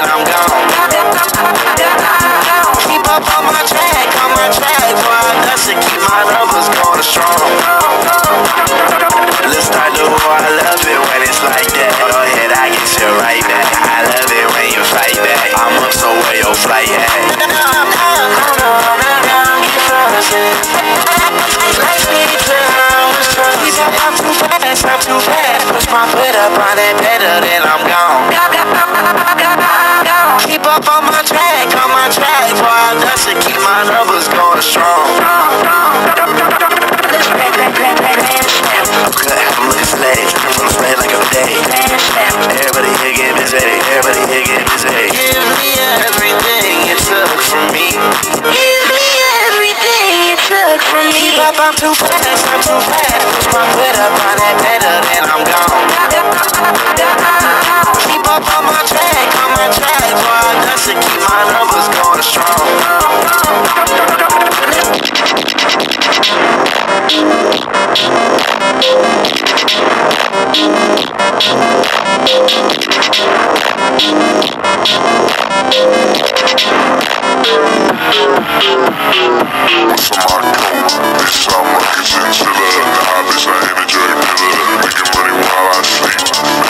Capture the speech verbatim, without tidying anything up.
then I'm gone. Keep up on my track, on my track, boy, I got to keep my numbers going strong. Let's start the war, I love it when it's like that. Go ahead, I get you right back. I love it when you fight back. I'm up, so where your flight at? I'm too fast, I'm too fast. Push my foot up on that pedal, then I'm gone. Keep up on my track, on my track, boy, I got to keep my numbers going strong. Okay, I'm looking slayed, I'm slayed like a day. Everybody here get busy, everybody here get busy. Give me everything you took from me. Give me everything you took from me. Keep up, I'm too fast, I'm too fast. Push my foot up on that pedal, then I'm gone. Keep up on my track, on my track, boy, I got to keep my numbers going strong. What's on my coat? Bitch, I'm like a chinchilla. Nah, bitch, I ain't a drug dealer. Making money while I sleep.